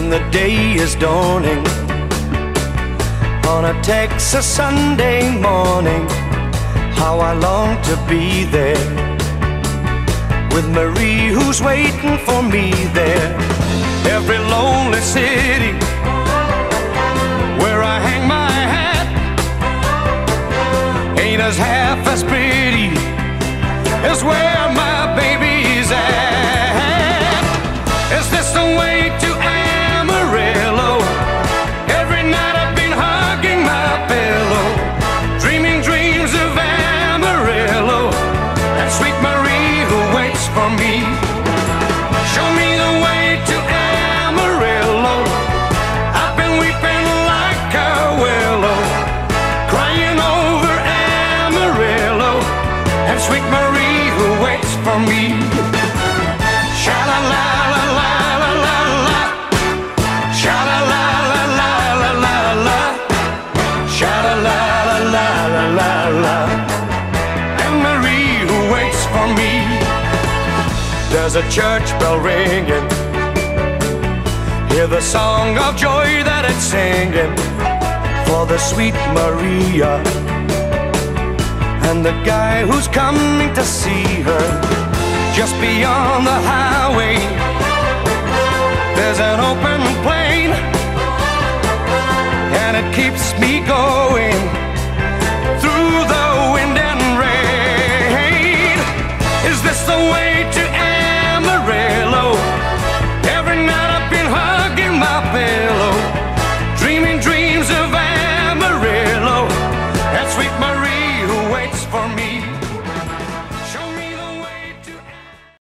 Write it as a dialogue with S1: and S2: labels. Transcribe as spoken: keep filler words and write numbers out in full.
S1: when the day is dawning on a Texas Sunday morning. How I long to be there with Marie, who's waiting for me there. Every lonely city where I hang my hat ain't as half as pretty as where my baby's at. Is this the way to Amarillo? Every night I've been hugging my pillow, dreaming dreams of Amarillo and sweet Marie who waits for me. Show me the way to Amarillo. I've been weeping like a willow, crying over Amarillo and sweet Marie who waits for me. Sha-la-la-la-la-la-la-la, sha-la-la-la-la-la-la, sha-la-la-la-la-la-la, and Marie who waits for me. There's a church bell ringing, hear the song of joy that it's singing for the sweet Maria and the guy who's coming to see her. Just beyond the highway there's an open plain, and it keeps me going through the wind and rain. Is this the way